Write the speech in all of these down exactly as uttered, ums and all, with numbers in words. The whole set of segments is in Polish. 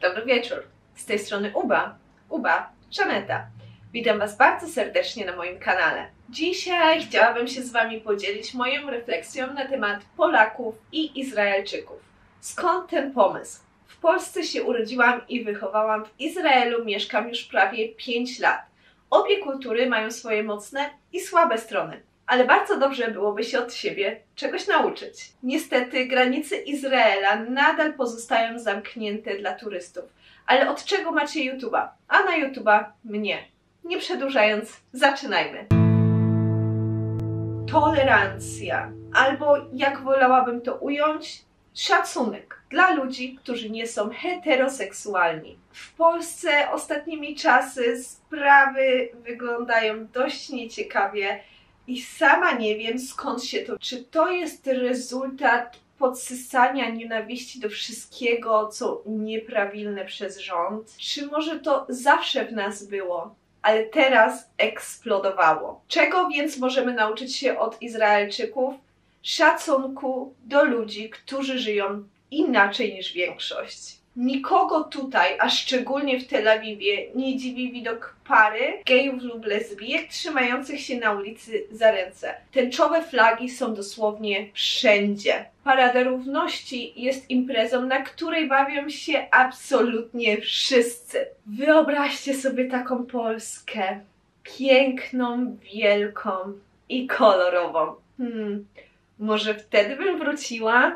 Dobry wieczór. Z tej strony Uba, Uba, Żaneta. Witam Was bardzo serdecznie na moim kanale. Dzisiaj chciałabym się z Wami podzielić moją refleksją na temat Polaków i Izraelczyków. Skąd ten pomysł? W Polsce się urodziłam i wychowałam, w Izraelu mieszkam już prawie pięć lat. Obie kultury mają swoje mocne i słabe strony, ale bardzo dobrze byłoby się od siebie czegoś nauczyć. Niestety granice Izraela nadal pozostają zamknięte dla turystów. Ale od czego macie YouTube'a? A na YouTube'a mnie. Nie przedłużając, zaczynajmy. Tolerancja, albo jak wolałabym to ująć, szacunek dla ludzi, którzy nie są heteroseksualni. W Polsce ostatnimi czasy sprawy wyglądają dość nieciekawie i sama nie wiem, skąd się to... Czy to jest rezultat podsysania nienawiści do wszystkiego, co nieprawilne przez rząd? Czy może to zawsze w nas było, ale teraz eksplodowało? Czego więc możemy nauczyć się od Izraelczyków? Szacunku do ludzi, którzy żyją inaczej niż większość. Nikogo tutaj, a szczególnie w Tel Awiwie, nie dziwi widok pary gejów lub lesbijek trzymających się na ulicy za ręce. Tęczowe flagi są dosłownie wszędzie. Parada Równości jest imprezą, na której bawią się absolutnie wszyscy. Wyobraźcie sobie taką Polskę. Piękną, wielką i kolorową. Hmm, może wtedy bym wróciła?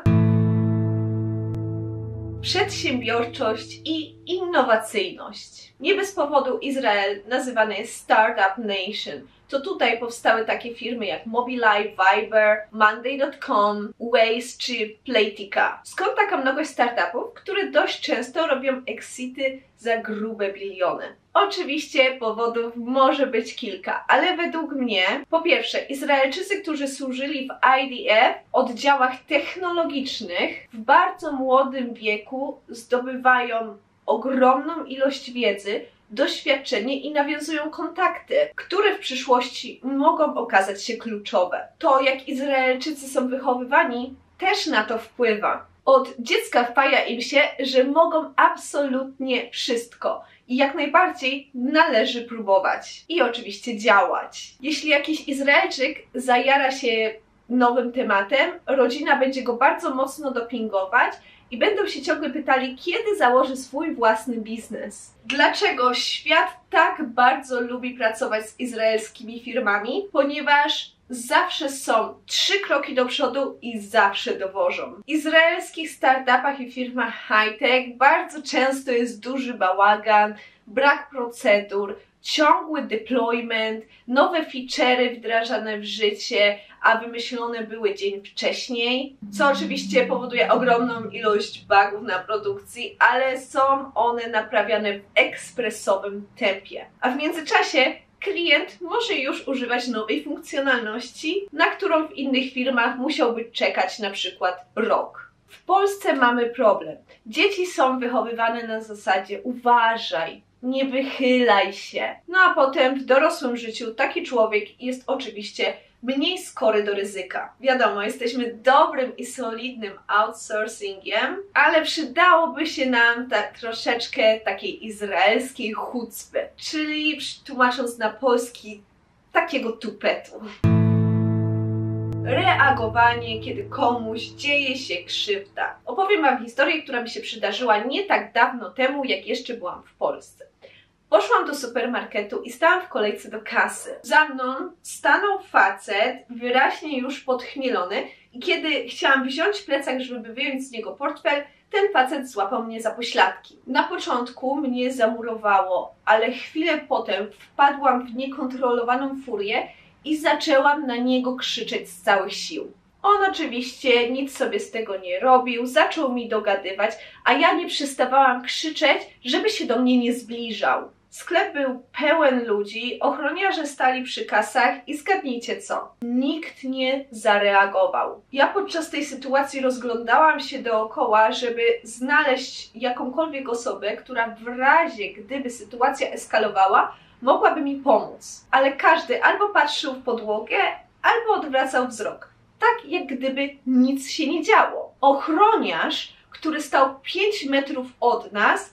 Przedsiębiorczość i innowacyjność. Nie bez powodu Izrael nazywany jest Startup Nation. To tutaj powstały takie firmy jak Mobileye, Viber, Monday kropka com, Waze czy Playtika. Skąd taka mnogość startupów, które dość często robią exity za grube biliony? Oczywiście powodów może być kilka, ale według mnie, po pierwsze, Izraelczycy, którzy służyli w I D F, oddziałach technologicznych, w bardzo młodym wieku zdobywają ogromną ilość wiedzy, doświadczenie i nawiązują kontakty, które w przyszłości mogą okazać się kluczowe. To, jak Izraelczycy są wychowywani, też na to wpływa. Od dziecka wpaja im się, że mogą absolutnie wszystko i jak najbardziej należy próbować i oczywiście działać. Jeśli jakiś Izraelczyk zajara się nowym tematem, rodzina będzie go bardzo mocno dopingować i będą się ciągle pytali, kiedy założy swój własny biznes. Dlaczego świat tak bardzo lubi pracować z izraelskimi firmami? Ponieważ zawsze są trzy kroki do przodu i zawsze dowożą. W izraelskich startupach i firmach high-tech bardzo często jest duży bałagan, brak procedur, ciągły deployment, nowe feature'y wdrażane w życie, a wymyślone były dzień wcześniej, co oczywiście powoduje ogromną ilość bugów na produkcji, ale są one naprawiane w ekspresowym tempie. A w międzyczasie klient może już używać nowej funkcjonalności, na którą w innych firmach musiałby czekać na przykład rok. W Polsce mamy problem. Dzieci są wychowywane na zasadzie uważaj, nie wychylaj się. No a potem w dorosłym życiu taki człowiek jest oczywiście mniej skory do ryzyka. Wiadomo, jesteśmy dobrym i solidnym outsourcingiem, ale przydałoby się nam tak troszeczkę takiej izraelskiej chucpy, czyli tłumacząc na polski, takiego tupetu. Reagowanie, kiedy komuś dzieje się krzywda. Opowiem Wam historię, która mi się przydarzyła nie tak dawno temu, jak jeszcze byłam w Polsce. Poszłam do supermarketu i stałam w kolejce do kasy. Za mną stanął facet, wyraźnie już podchmielony, i kiedy chciałam wziąć plecak, żeby wyjąć z niego portfel, ten facet złapał mnie za pośladki. Na początku mnie zamurowało, ale chwilę potem wpadłam w niekontrolowaną furię i zaczęłam na niego krzyczeć z całych sił. On oczywiście nic sobie z tego nie robił, zaczął mi dogadywać, a ja nie przestawałam krzyczeć, żeby się do mnie nie zbliżał. Sklep był pełen ludzi, ochroniarze stali przy kasach i zgadnijcie co? Nikt nie zareagował. Ja podczas tej sytuacji rozglądałam się dookoła, żeby znaleźć jakąkolwiek osobę, która w razie gdyby sytuacja eskalowała, mogłaby mi pomóc. Ale każdy albo patrzył w podłogę, albo odwracał wzrok. Tak jak gdyby nic się nie działo. Ochroniarz, który stał pięć metrów od nas,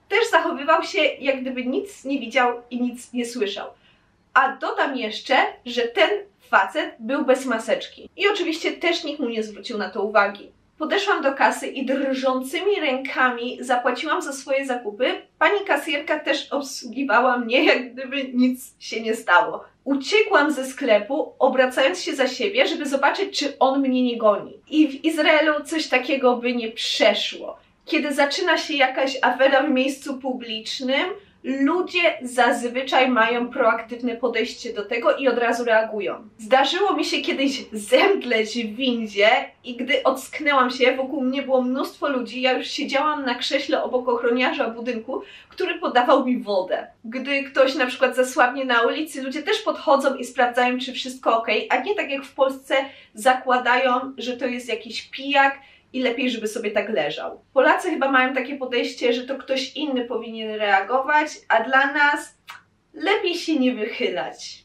też zachowywał się, jak gdyby nic nie widział i nic nie słyszał. A dodam jeszcze, że ten facet był bez maseczki. I oczywiście też nikt mu nie zwrócił na to uwagi. Podeszłam do kasy i drżącymi rękami zapłaciłam za swoje zakupy. Pani kasjerka też obsługiwała mnie, jak gdyby nic się nie stało. Uciekłam ze sklepu, obracając się za siebie, żeby zobaczyć, czy on mnie nie goni. I w Izraelu coś takiego by nie przeszło. Kiedy zaczyna się jakaś afera w miejscu publicznym, ludzie zazwyczaj mają proaktywne podejście do tego i od razu reagują. Zdarzyło mi się kiedyś zemdleć w windzie i gdy ocknęłam się, wokół mnie było mnóstwo ludzi, ja już siedziałam na krześle obok ochroniarza budynku, który podawał mi wodę. Gdy ktoś na przykład zasłabnie na ulicy, ludzie też podchodzą i sprawdzają, czy wszystko ok, a nie tak jak w Polsce zakładają, że to jest jakiś pijak, i lepiej, żeby sobie tak leżał. Polacy chyba mają takie podejście, że to ktoś inny powinien reagować, a dla nas lepiej się nie wychylać.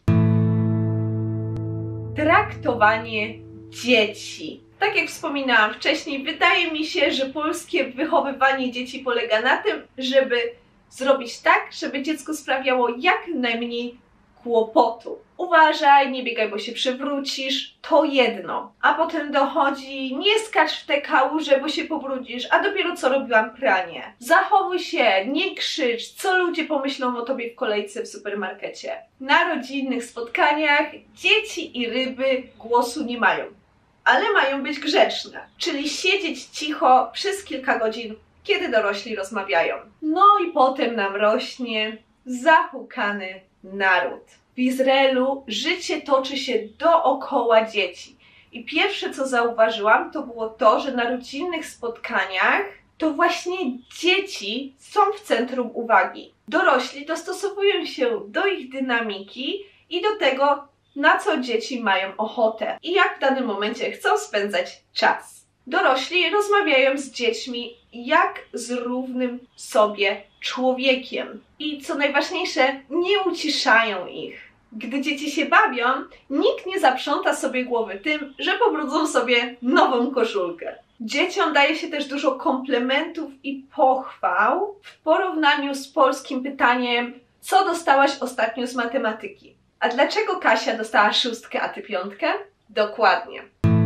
Traktowanie dzieci. Tak jak wspominałam wcześniej, wydaje mi się, że polskie wychowywanie dzieci polega na tym, żeby zrobić tak, żeby dziecko sprawiało jak najmniej kłopotu. Uważaj, nie biegaj, bo się przewrócisz, to jedno. A potem dochodzi, nie skacz w te kałuże, bo się pobrudzisz, a dopiero co robiłam pranie. Zachowuj się, nie krzycz, co ludzie pomyślą o tobie w kolejce w supermarkecie. Na rodzinnych spotkaniach dzieci i ryby głosu nie mają, ale mają być grzeczne, czyli siedzieć cicho przez kilka godzin, kiedy dorośli rozmawiają. No i potem nam rośnie zahukany naród. W Izraelu życie toczy się dookoła dzieci. I pierwsze, co zauważyłam, to było to, że na rodzinnych spotkaniach to właśnie dzieci są w centrum uwagi. Dorośli dostosowują się do ich dynamiki i do tego, na co dzieci mają ochotę i jak w danym momencie chcą spędzać czas. Dorośli rozmawiają z dziećmi jak z równym sobie człowiekiem. I co najważniejsze, nie uciszają ich. Gdy dzieci się bawią, nikt nie zaprząta sobie głowy tym, że pobrudzą sobie nową koszulkę. Dzieciom daje się też dużo komplementów i pochwał w porównaniu z polskim pytaniem, co dostałaś ostatnio z matematyki? A dlaczego Kasia dostała szóstkę, a ty piątkę? Dokładnie.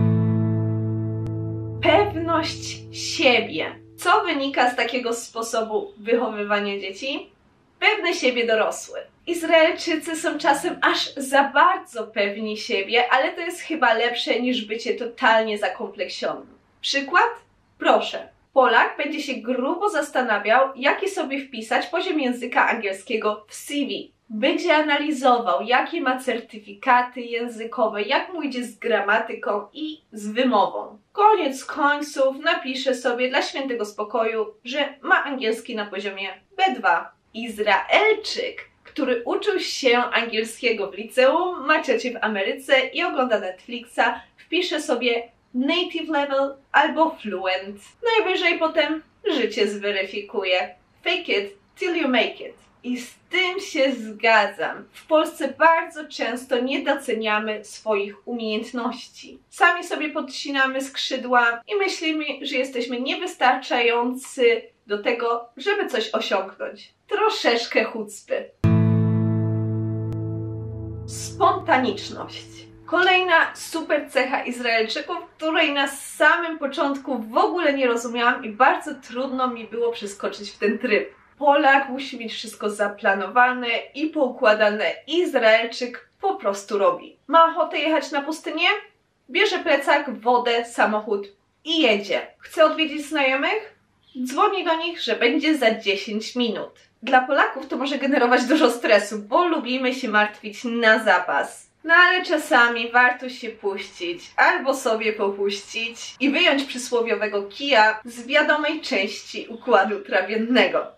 Pewność siebie. Co wynika z takiego sposobu wychowywania dzieci? Pewny siebie dorosły. Izraelczycy są czasem aż za bardzo pewni siebie, ale to jest chyba lepsze niż bycie totalnie zakompleksionym. Przykład? Proszę. Polak będzie się grubo zastanawiał, jaki sobie wpisać poziom języka angielskiego w C V. Będzie analizował, jakie ma certyfikaty językowe, jak mu idzie z gramatyką i z wymową. Koniec końców napisze sobie dla świętego spokoju, że ma angielski na poziomie B dwa. Izraelczyk, który uczył się angielskiego w liceum, ma ciocię w Ameryce i ogląda Netflixa, wpisze sobie native level albo fluent. Najwyżej potem życie zweryfikuje. Fake it till you make it. I z tym się zgadzam. W Polsce bardzo często nie doceniamy swoich umiejętności. Sami sobie podcinamy skrzydła i myślimy, że jesteśmy niewystarczający do tego, żeby coś osiągnąć. Troszeczkę chucpy. Spontaniczność. Kolejna super cecha Izraelczyków, której na samym początku w ogóle nie rozumiałam i bardzo trudno mi było przeskoczyć w ten tryb. Polak musi mieć wszystko zaplanowane i poukładane. Izraelczyk po prostu robi. Ma ochotę jechać na pustynię? Bierze plecak, wodę, samochód i jedzie. Chce odwiedzić znajomych? Dzwoni do nich, że będzie za dziesięć minut. Dla Polaków to może generować dużo stresu, bo lubimy się martwić na zapas. No ale czasami warto się puścić, albo sobie popuścić i wyjąć przysłowiowego kija z wiadomej części układu trawiennego.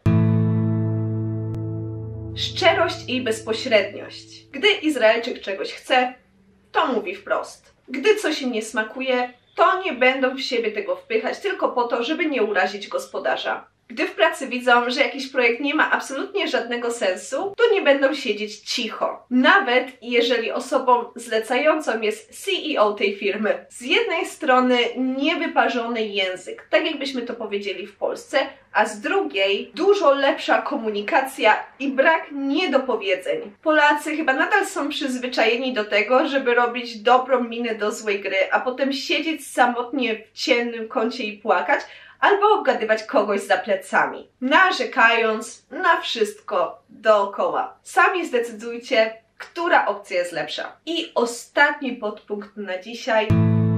Szczerość i bezpośredniość. Gdy Izraelczyk czegoś chce, to mówi wprost. Gdy coś im nie smakuje, to nie będą w siebie tego wpychać tylko po to, żeby nie urazić gospodarza. Gdy w pracy widzą, że jakiś projekt nie ma absolutnie żadnego sensu, to nie będą siedzieć cicho. Nawet jeżeli osobą zlecającą jest C E O tej firmy. Z jednej strony niewyparzony język, tak jakbyśmy to powiedzieli w Polsce, a z drugiej dużo lepsza komunikacja i brak niedopowiedzeń. Polacy chyba nadal są przyzwyczajeni do tego, żeby robić dobrą minę do złej gry, a potem siedzieć samotnie w ciemnym kącie i płakać, albo obgadywać kogoś za plecami, narzekając na wszystko dookoła. Sami zdecydujcie, która opcja jest lepsza. I ostatni podpunkt na dzisiaj.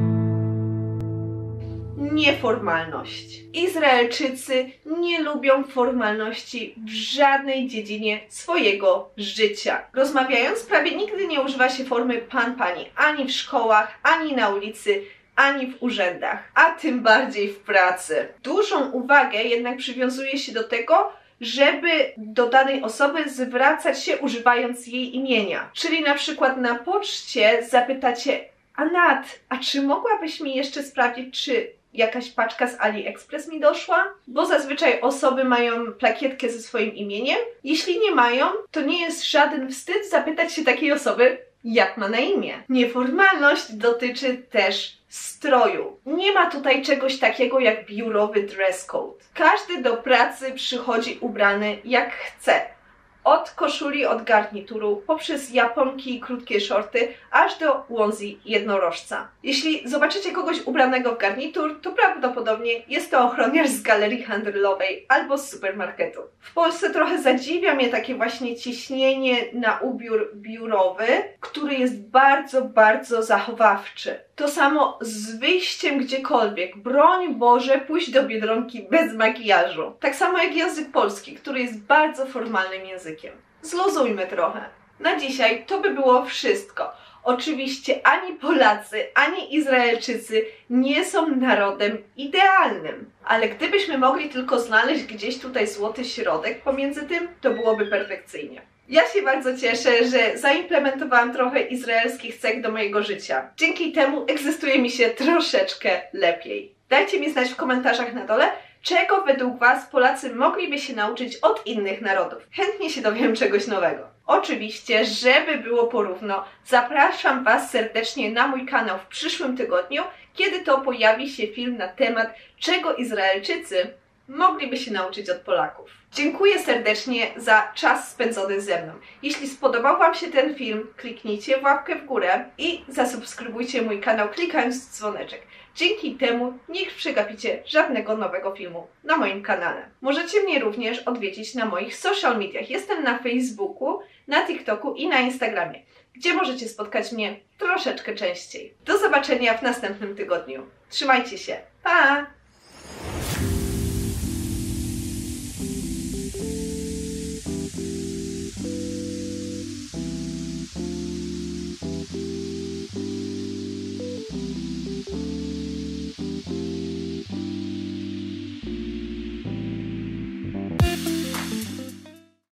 Nieformalność. Izraelczycy nie lubią formalności w żadnej dziedzinie swojego życia. Rozmawiając, prawie nigdy nie używa się formy pan, pani, ani w szkołach, ani na ulicy, ani w urzędach, a tym bardziej w pracy. Dużą uwagę jednak przywiązuje się do tego, żeby do danej osoby zwracać się używając jej imienia. Czyli na przykład na poczcie zapytacie: Anat, a czy mogłabyś mi jeszcze sprawdzić, czy jakaś paczka z AliExpress mi doszła? Bo zazwyczaj osoby mają plakietkę ze swoim imieniem. Jeśli nie mają, to nie jest żaden wstyd zapytać się takiej osoby, jak ma na imię. Nieformalność dotyczy też stroju. Nie ma tutaj czegoś takiego jak biurowy dress code. Każdy do pracy przychodzi ubrany jak chce. Od koszuli, od garnituru, poprzez japonki i krótkie shorty, aż do onesie jednorożca. Jeśli zobaczycie kogoś ubranego w garnitur, to prawdopodobnie jest to ochroniarz z galerii handlowej albo z supermarketu. W Polsce trochę zadziwia mnie takie właśnie ciśnienie na ubiór biurowy, który jest bardzo, bardzo zachowawczy. To samo z wyjściem gdziekolwiek. Broń Boże, pójść do Biedronki bez makijażu. Tak samo jak język polski, który jest bardzo formalnym językiem. Zluzujmy trochę. Na dzisiaj to by było wszystko. Oczywiście ani Polacy, ani Izraelczycy nie są narodem idealnym. Ale gdybyśmy mogli tylko znaleźć gdzieś tutaj złoty środek pomiędzy tym, to byłoby perfekcyjnie. Ja się bardzo cieszę, że zaimplementowałam trochę izraelskich cech do mojego życia. Dzięki temu egzystuje mi się troszeczkę lepiej. Dajcie mi znać w komentarzach na dole, czego według Was Polacy mogliby się nauczyć od innych narodów. Chętnie się dowiem czegoś nowego. Oczywiście, żeby było porówno, zapraszam Was serdecznie na mój kanał w przyszłym tygodniu, kiedy to pojawi się film na temat, czego Izraelczycy mogliby się nauczyć od Polaków. Dziękuję serdecznie za czas spędzony ze mną. Jeśli spodobał Wam się ten film, kliknijcie w łapkę w górę i zasubskrybujcie mój kanał klikając w dzwoneczek. Dzięki temu nie przegapicie żadnego nowego filmu na moim kanale. Możecie mnie również odwiedzić na moich social mediach. Jestem na Facebooku, na TikToku i na Instagramie, gdzie możecie spotkać mnie troszeczkę częściej. Do zobaczenia w następnym tygodniu. Trzymajcie się. Pa!